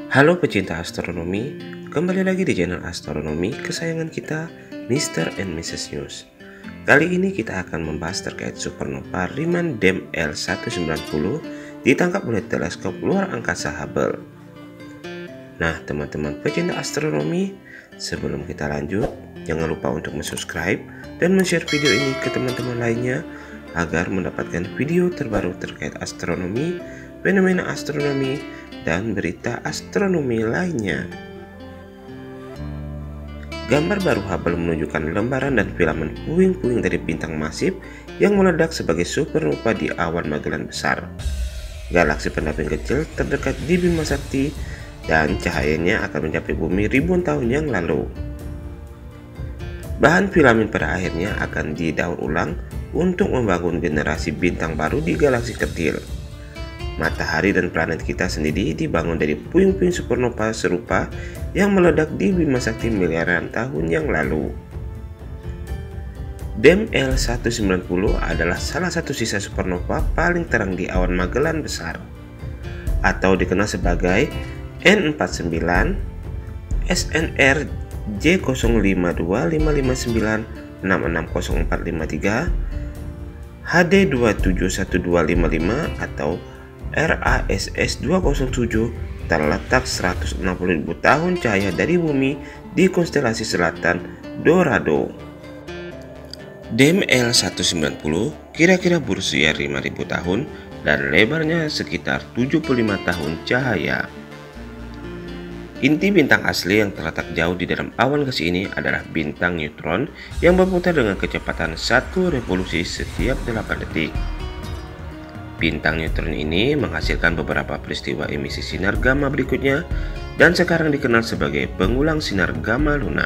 Halo pecinta astronomi, kembali lagi di channel astronomi kesayangan kita, Mr. and Mrs. News. Kali ini kita akan membahas terkait supernova Riemann Dem L190 ditangkap oleh teleskop luar angkasa Hubble. Nah teman-teman pecinta astronomi, sebelum kita lanjut, jangan lupa untuk subscribe dan share video ini ke teman-teman lainnya agar mendapatkan video terbaru terkait astronomi, fenomena astronomi, dan berita astronomi lainnya. Gambar baru Hubble menunjukkan lembaran dan filamen puing-puing dari bintang masif yang meledak sebagai supernova di awan Magellan besar, galaksi pendamping kecil terdekat di Bima Sakti, dan cahayanya akan mencapai bumi ribuan tahun yang lalu. Bahan filamen pada akhirnya akan didaur ulang untuk membangun generasi bintang baru di galaksi kecil. Matahari dan planet kita sendiri dibangun dari puing-puing supernova serupa yang meledak di Bima Sakti miliaran tahun yang lalu. Dem L190 adalah salah satu sisa supernova paling terang di awan Magellan besar, atau dikenal sebagai N49, SNR J052559 660453, HD271255 atau RASS 207 terletak 160.000 tahun cahaya dari bumi di konstelasi selatan Dorado. Dem L190 kira-kira berusia 5.000 tahun dan lebarnya sekitar 75 tahun cahaya. Inti bintang asli yang terletak jauh di dalam awan gas ini adalah bintang neutron yang berputar dengan kecepatan 1 revolusi setiap 8 detik. Bintang neutron ini menghasilkan beberapa peristiwa emisi sinar gamma berikutnya dan sekarang dikenal sebagai pengulang sinar gamma lunar.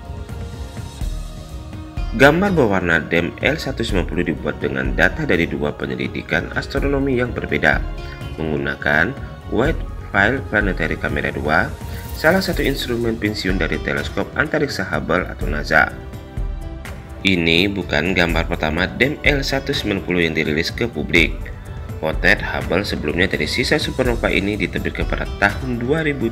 Gambar berwarna Dem L190 dibuat dengan data dari dua penyelidikan astronomi yang berbeda menggunakan Wide Field Planetary Camera 2, salah satu instrumen pensiun dari teleskop antariksa Hubble atau NASA. Ini bukan gambar pertama Dem L190 yang dirilis ke publik. Potret Hubble sebelumnya dari sisa supernova ini diterbitkan pada tahun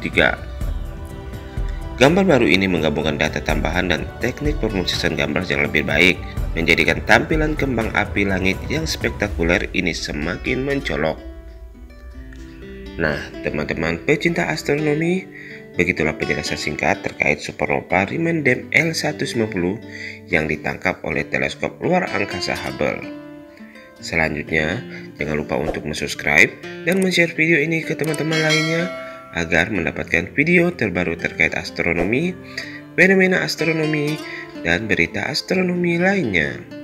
2003. Gambar baru ini menggabungkan data tambahan dan teknik pemrosesan gambar yang lebih baik, menjadikan tampilan kembang api langit yang spektakuler ini semakin mencolok. Nah, teman-teman pecinta astronomi, begitulah penjelasan singkat terkait supernova Riemann Dem L190 yang ditangkap oleh teleskop luar angkasa Hubble. Selanjutnya, jangan lupa untuk subscribe dan share video ini ke teman-teman lainnya agar mendapatkan video terbaru terkait astronomi, fenomena astronomi, dan berita astronomi lainnya.